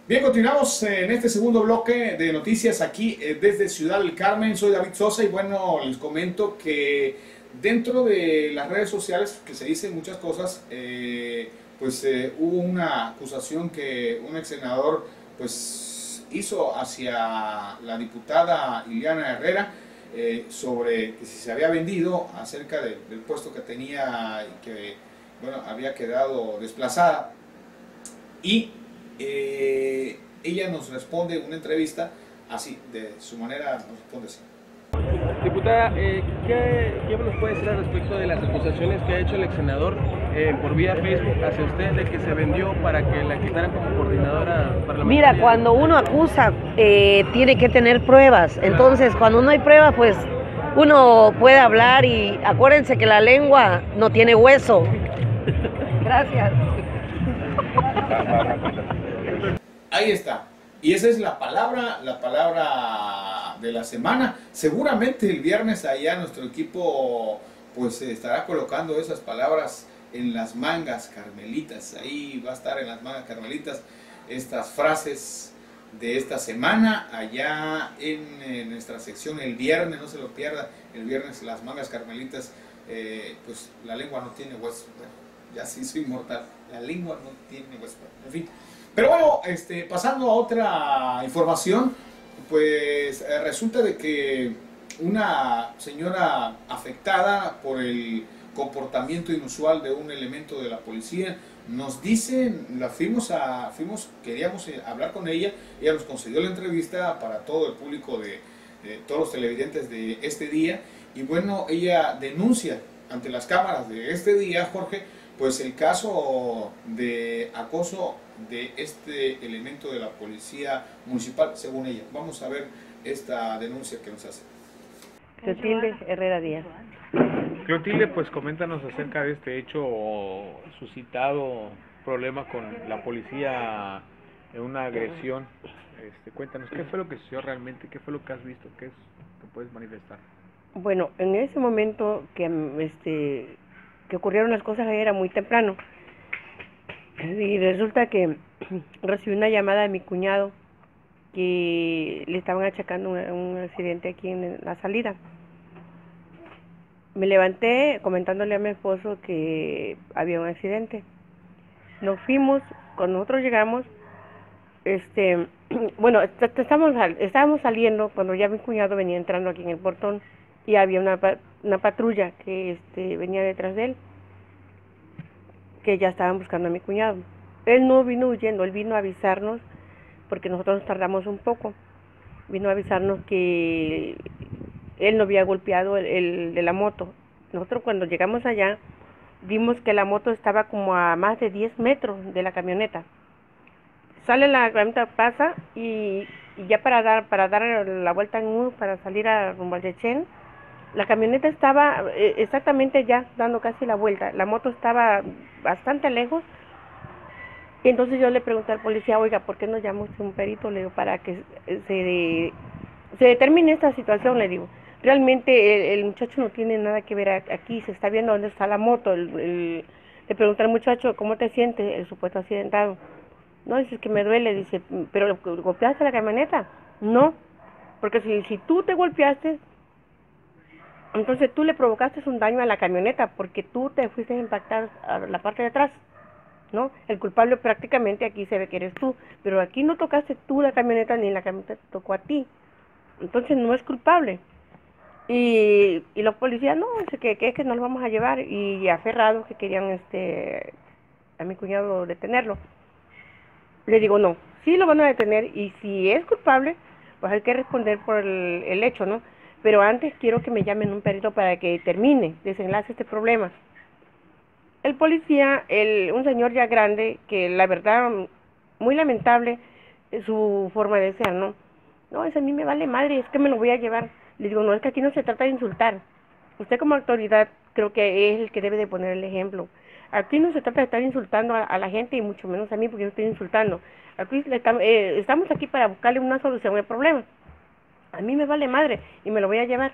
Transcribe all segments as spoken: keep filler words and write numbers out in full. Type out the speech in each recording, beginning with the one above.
Bien, continuamos en este segundo bloque de noticias aquí eh, desde Ciudad del Carmen. Soy David Sosa y bueno, les comento que dentro de las redes sociales, que se dicen muchas cosas, eh, pues eh, hubo una acusación que un ex senador pues hizo hacia la diputada Ileana Herrera eh, sobre que si se había vendido acerca de, del puesto que tenía y que bueno, había quedado desplazada. Y eh, ella nos responde en una entrevista así, de su manera nos responde así. Diputada, eh, ¿qué, ¿qué nos puede decir al respecto de las acusaciones que ha hecho el ex senador eh, por vía Facebook hacia usted de que se vendió para que la quitaran como coordinadora parlamentaria? Mira, cuando uno acusa, eh, tiene que tener pruebas. Entonces, cuando no hay pruebas, pues uno puede hablar y acuérdense que la lengua no tiene hueso. Gracias. Ahí está. Y esa es la palabra, la palabra de la semana. Seguramente el viernes allá nuestro equipo pues estará colocando esas palabras en las mangas carmelitas. Ahí va a estar en las mangas carmelitas estas frases de esta semana allá en, en nuestra sección el viernes, no se lo pierda, el viernes las mangas carmelitas, eh, pues la lengua no tiene hueso. Bueno, ya sí soy inmortal, la lengua no tiene hueso, en fin. Pero bueno, este, pasando a otra información, pues eh, resulta de que una señora afectada por el comportamiento inusual de un elemento de la policía nos dice, la fuimos a, fuimos, queríamos hablar con ella, ella nos concedió la entrevista para todo el público de, de todos los televidentes de este día, y bueno, ella denuncia ante las cámaras de este día, Jorge, pues el caso de acoso de este elemento de la policía municipal, según ella. Vamos a ver esta denuncia que nos hace. Clotilde Herrera Díaz. Clotilde, pues coméntanos acerca de este hecho suscitado, problema con la policía en una agresión. Este, cuéntanos, ¿qué fue lo que sucedió realmente? ¿Qué fue lo que has visto? ¿Qué es que puedes manifestar? Bueno, en ese momento que, este, que ocurrieron las cosas era muy temprano. Y resulta que recibí una llamada de mi cuñado que le estaban achacando un, un accidente aquí en la salida. Me levanté comentándole a mi esposo que había un accidente. Nos fuimos, cuando nosotros llegamos, este, bueno, estábamos, estábamos saliendo cuando ya mi cuñado venía entrando aquí en el portón y había una, una patrulla que este, venía detrás de él, que ya estaban buscando a mi cuñado. Él no vino huyendo, él vino a avisarnos, porque nosotros nos tardamos un poco, vino a avisarnos que él no había golpeado el, el de la moto. Nosotros cuando llegamos allá, vimos que la moto estaba como a más de diez metros de la camioneta. Sale la camioneta, pasa, y, y ya para dar para dar la vuelta en U, para salir a rumbo al Yechén, la camioneta estaba eh, exactamente ya dando casi la vuelta. La moto estaba bastante lejos. Y entonces yo le pregunté al policía, oiga, ¿por qué no llama usted un perito? Le digo, para que se, se determine esta situación, le digo. Realmente el, el muchacho no tiene nada que ver aquí, se está viendo dónde está la moto. El, el, le pregunté al muchacho, ¿cómo te sientes? El supuesto accidentado. No, dice que me duele, dice, ¿pero golpeaste la camioneta? No, porque si, si tú te golpeaste, entonces tú le provocaste un daño a la camioneta, porque tú te fuiste a impactar a la parte de atrás, ¿no? El culpable prácticamente aquí se ve que eres tú, pero aquí no tocaste tú la camioneta, ni la camioneta te tocó a ti, entonces no es culpable. Y, y los policías, no, dice que, que es que nos lo vamos a llevar, y aferrados que querían este a mi cuñado detenerlo. Le digo, no, sí lo van a detener, y si es culpable, pues hay que responder por el, el hecho, ¿no? Pero antes quiero que me llamen un perito para que termine, desenlace este problema. El policía, el, un señor ya grande, que la verdad, muy lamentable su forma de ser, ¿no? No, es a mí me vale madre, es que me lo voy a llevar. Le digo, no, es que aquí no se trata de insultar. Usted como autoridad creo que es el que debe de poner el ejemplo. Aquí no se trata de estar insultando a, a la gente, y mucho menos a mí, porque yo estoy insultando. Aquí le, eh, estamos aquí para buscarle una solución al problema. A mí me vale madre y me lo voy a llevar.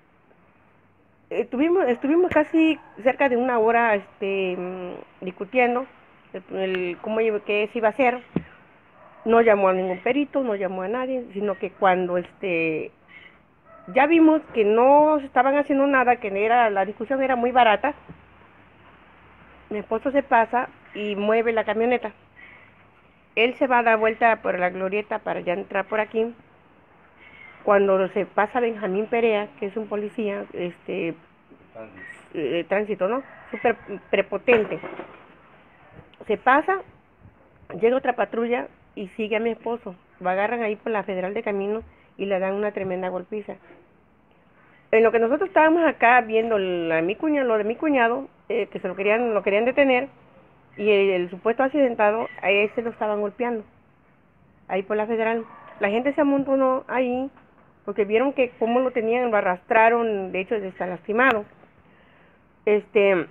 Estuvimos, estuvimos casi cerca de una hora este, discutiendo el, el, cómo qué se iba a hacer. No llamó a ningún perito, no llamó a nadie, sino que cuando este ya vimos que no estaban haciendo nada, que era la discusión era muy barata, mi esposo se pasa y mueve la camioneta. Él se va a dar vuelta por la glorieta para ya entrar por aquí. Cuando se pasa Benjamín Perea, que es un policía este de tránsito, ¿no? Súper prepotente. Se pasa, llega otra patrulla y sigue a mi esposo. Lo agarran ahí por la Federal de Camino y le dan una tremenda golpiza. En lo que nosotros estábamos acá viendo la, mi cuñado, lo de mi cuñado, eh, que se lo querían, lo querían detener, y el, el supuesto accidentado, a ese lo estaban golpeando, ahí por la Federal. La gente se amontonó ahí, porque vieron que cómo lo tenían, lo arrastraron, de hecho está lastimado. Este,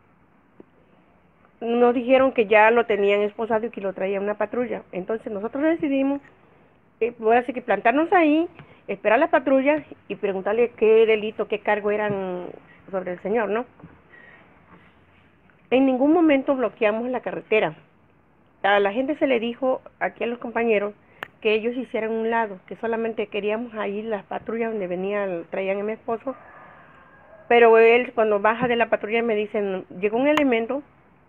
nos dijeron que ya lo tenían esposado y que lo traía una patrulla. Entonces nosotros decidimos, eh, pues así que plantarnos ahí, esperar la patrulla y preguntarle qué delito, qué cargo eran sobre el señor, ¿no? En ningún momento bloqueamos la carretera. A la gente se le dijo, aquí a los compañeros, que ellos hicieran un lado, que solamente queríamos ahí las patrullas donde venían, traían a mi esposo. Pero él, cuando baja de la patrulla, me dicen, llegó un elemento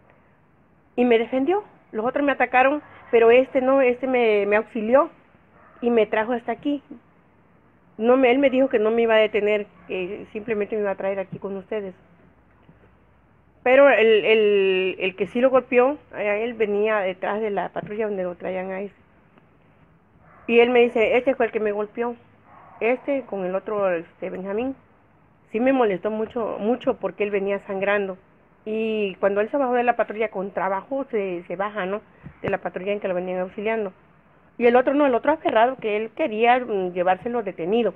y me defendió. Los otros me atacaron, pero este no, este me, me auxilió y me trajo hasta aquí. No me, él me dijo que no me iba a detener, que simplemente me iba a traer aquí con ustedes. Pero el, el, el que sí lo golpeó, a él venía detrás de la patrulla donde lo traían a ese. Y él me dice, este fue el que me golpeó, este con el otro, este Benjamín. Sí me molestó mucho, mucho porque él venía sangrando. Y cuando él se bajó de la patrulla con trabajo, se, se baja, ¿no? De la patrulla en que lo venían auxiliando. Y el otro no, el otro aferrado, que él quería mm, llevárselo detenido.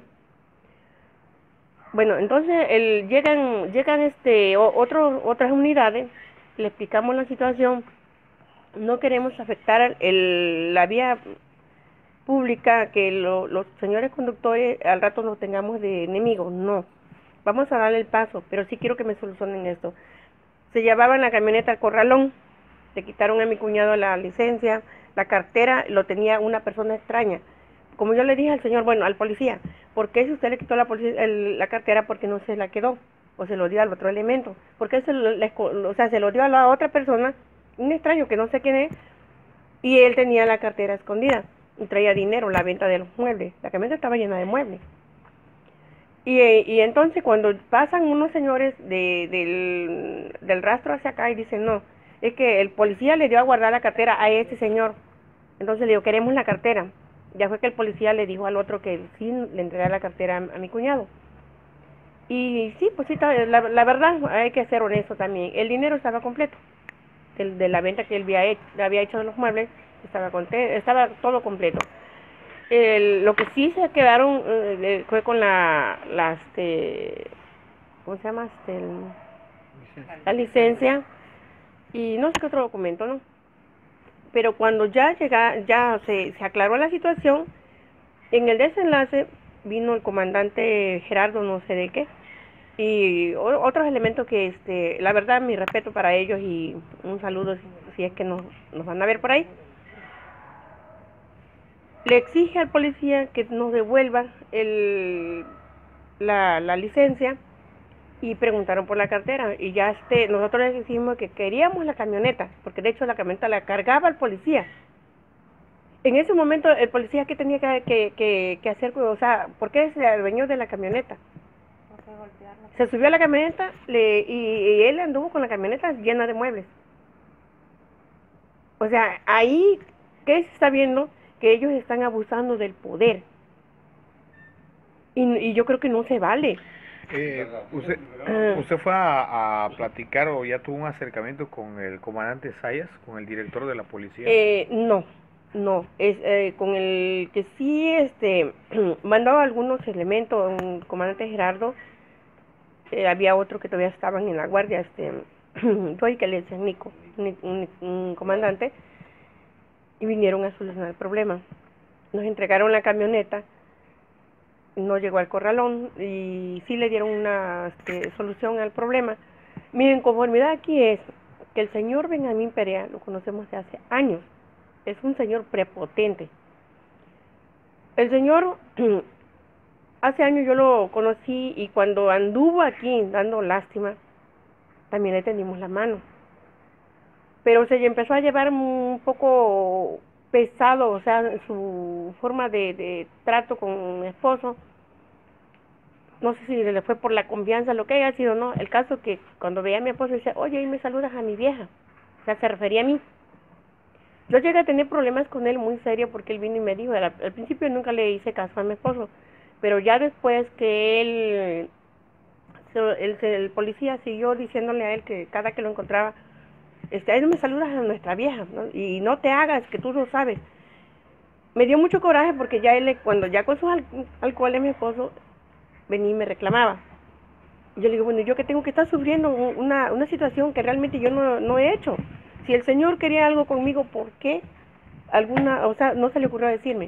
Bueno, entonces el, llegan, llegan este, o, otro, otras unidades, le explicamos la situación, no queremos afectar el, la vía pública, que lo, los señores conductores al rato nos tengamos de enemigos, no, vamos a darle el paso, pero sí quiero que me solucionen esto. Se llevaban la camioneta al corralón, le quitaron a mi cuñado la licencia, la cartera lo tenía una persona extraña. Como yo le dije al señor, bueno, al policía, ¿por qué si usted le quitó la, policía, el, la cartera, por qué no se la quedó? O se lo dio al otro elemento. ¿Por qué se lo, le, o sea, se lo dio a la otra persona, un extraño que no sé quién es, y él tenía la cartera escondida y traía dinero, la venta de los muebles. La camioneta estaba llena de muebles. Y, y entonces cuando pasan unos señores de, del, del rastro hacia acá y dicen, no, es que el policía le dio a guardar la cartera a ese señor. Entonces le digo, queremos la cartera. Ya fue que el policía le dijo al otro que sí le entregara la cartera a, a mi cuñado. Y sí, pues sí, la, la verdad, hay que ser honesto también. El dinero estaba completo. De, de la venta que él había hecho, había hecho de los muebles, estaba, estaba todo completo. El, lo que sí se quedaron eh, fue con la, la este, ¿cómo se llama? Este, el, la licencia y no sé qué otro documento, ¿no? Pero cuando ya llega, ya se, se aclaró la situación, en el desenlace vino el comandante Gerardo, no sé de qué, y o, otros elementos que, este, la verdad, mi respeto para ellos y un saludo si, si es que nos, nos van a ver por ahí. Le exige al policía que nos devuelva el, la, la licencia y preguntaron por la cartera y ya este, nosotros les dijimos que queríamos la camioneta, porque de hecho la camioneta la cargaba el policía. En ese momento el policía, ¿qué tenía que, que, que, que hacer? O sea, ¿por qué se adueñó de la camioneta? Se subió a la camioneta le, y, y él anduvo con la camioneta llena de muebles. O sea, ahí, ¿qué se está viendo? Que ellos están abusando del poder. Y, y yo creo que no se vale. Eh, usted, uh, ¿Usted fue a, a platicar o ya tuvo un acercamiento con el comandante Sayas, con el director de la policía? Eh, no, no, es eh, con el que sí este mandó algunos elementos, un comandante Gerardo, eh, había otro que todavía estaban en la guardia, este, yo y que le decían Nico, un, un, un comandante, y vinieron a solucionar el problema. Nos entregaron la camioneta, no llegó al corralón y sí le dieron una este, solución al problema. Mi inconformidad aquí es que el señor Benjamín Perea lo conocemos de hace años es un señor prepotente. El señor, hace años yo lo conocí y cuando anduvo aquí dando lástima, también le tendimos la mano. Pero se empezó a llevar un poco pesado, o sea, su forma de, de trato con mi esposo. No sé si le fue por la confianza, lo que haya sido, no. El caso que cuando veía a mi esposo decía, oye, y me saludas a mi vieja. O sea, se refería a mí. Yo llegué a tener problemas con él muy serios porque él vino y me dijo, al, al principio nunca le hice caso a mi esposo, pero ya después que él, el, el policía siguió diciéndole a él que cada que lo encontraba, este, ahí no me saludas a nuestra vieja, ¿no? Y no te hagas, que tú lo sabes. Me dio mucho coraje porque ya él, cuando ya con sus al, alcoholes mi esposo, venía y me reclamaba. Y yo le digo, bueno, yo que tengo que estar sufriendo una, una situación que realmente yo no, no he hecho. Si el Señor quería algo conmigo, ¿por qué alguna, o sea, no se le ocurrió decirme?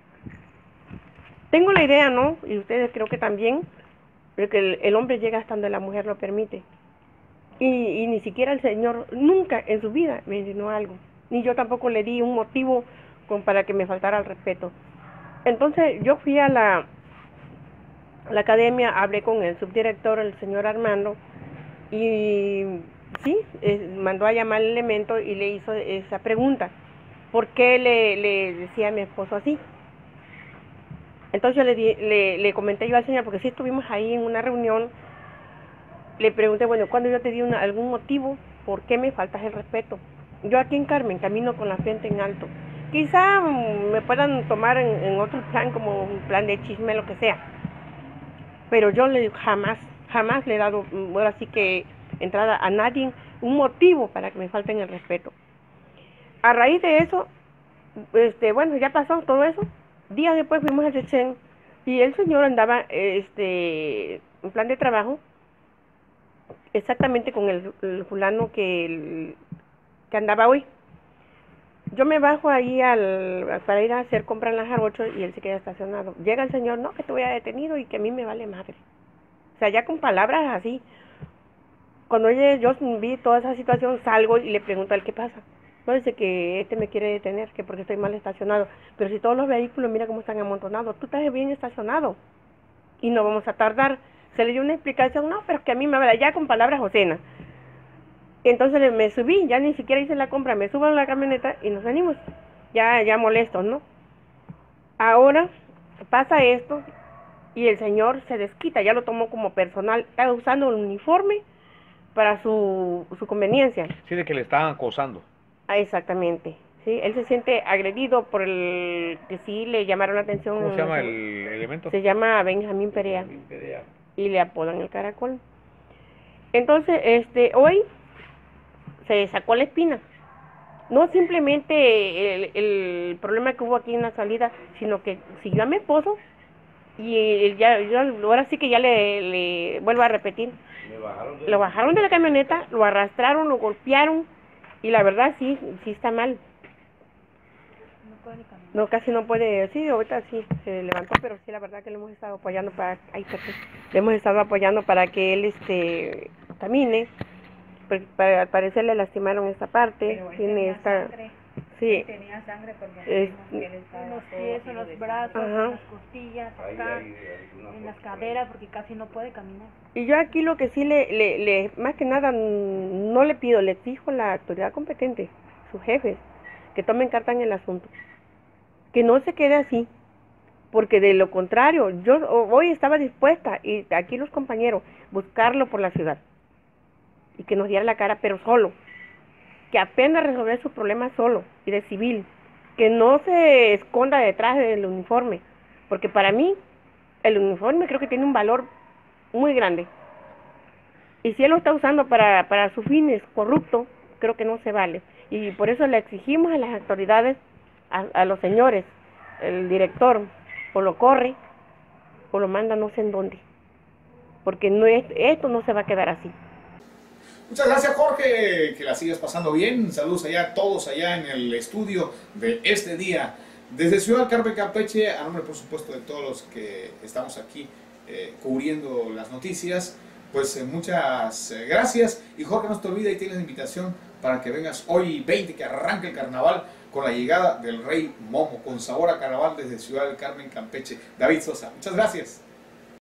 Tengo la idea, ¿no? Y ustedes creo que también, porque el, el hombre llega hasta donde la mujer lo permite. Y, y ni siquiera el Señor nunca en su vida me enseñó algo. Ni yo tampoco le di un motivo con, para que me faltara el respeto. Entonces yo fui a la... la academia, hablé con el subdirector, el señor Armando, y sí, eh, mandó a llamar al elemento y le hizo esa pregunta, ¿por qué le, le decía a mi esposo así? Entonces yo le, di, le, le comenté yo al señor, porque sí estuvimos ahí en una reunión, le pregunté, bueno, ¿cuándo yo te di una, algún motivo? ¿Por qué me faltas el respeto? Yo aquí en Carmen camino con la frente en alto, quizá um, me puedan tomar en, en otro plan, como un plan de chisme, lo que sea, pero yo le jamás, jamás le he dado, ahora sí que entrada a nadie, un motivo para que me falten el respeto. A raíz de eso, este, bueno, ya pasó todo eso, días después fuimos a Chechen y el señor andaba este, en plan de trabajo, exactamente con el, el fulano que, el, que andaba hoy. Yo me bajo ahí al, para ir a hacer compras en la Jarocho y él se queda estacionado. Llega el señor, no, que te voy a detenido y que a mí me vale madre. O sea, ya con palabras así. Cuando yo vi toda esa situación, salgo y le pregunto a él qué pasa. No, dice que este me quiere detener, que porque estoy mal estacionado. Pero si todos los vehículos, mira cómo están amontonados, tú estás bien estacionado y no vamos a tardar. Se le dio una explicación, no, pero es que a mí me vale, ya con palabras ocenas. Entonces me subí, ya ni siquiera hice la compra, me subo a la camioneta y nos venimos, ya, ya molestos, ¿no? Ahora pasa esto y el señor se desquita, ya lo tomó como personal, está usando el uniforme para su, su conveniencia. Sí, de que le estaban acosando. Ah, exactamente, sí, él se siente agredido por el que sí le llamaron la atención. ¿Cómo se llama el elemento? Se llama Benjamín Perea y le apodan el Caracol. Entonces, este, hoy se sacó la espina, no simplemente el, el problema que hubo aquí en la salida, sino que siguió a mi esposo y ya, yo, ahora sí que ya le, le vuelvo a repetir, bajaron de... lo bajaron de la camioneta, lo arrastraron, lo golpearon y la verdad sí, sí está mal. No puede ni caminar. No, casi no puede, sí, ahorita sí se levantó, pero sí la verdad que le hemos estado apoyando para, ay, le hemos estado apoyando para que él este camine. Porque para, al parecer le lastimaron esta parte, pero tiene esta, sangre. sí, Tenía sangre porque es, que él estaba en los pies, en los brazos, ajá, en las costillas, acá, en las caderas, porque casi no puede caminar. Y yo aquí lo que sí le, le, le más que nada no le pido, le exijo a la autoridad competente, sus jefes, que tomen carta en el asunto, que no se quede así, porque de lo contrario, yo hoy estaba dispuesta, y aquí los compañeros, buscarlo por la ciudad. Y que nos diera la cara, pero solo, que apenas resolver sus problemas solo y de civil, que no se esconda detrás del uniforme, porque para mí el uniforme creo que tiene un valor muy grande, y si él lo está usando para, para sus fines corruptos, creo que no se vale, y por eso le exigimos a las autoridades, a, a los señores, el director, o lo corre, o lo manda no sé en dónde, porque no es, esto no se va a quedar así. Muchas gracias, Jorge, que la sigas pasando bien. Saludos allá a todos allá en el estudio de este día. Desde Ciudad del Carmen, Campeche, a nombre por supuesto de todos los que estamos aquí eh, cubriendo las noticias, pues eh, muchas eh, gracias. Y Jorge, no te olvides, ahí tienes la invitación para que vengas hoy veinte, que arranque el carnaval, con la llegada del Rey Momo, con sabor a carnaval desde Ciudad del Carmen, Campeche. David Sosa, muchas gracias.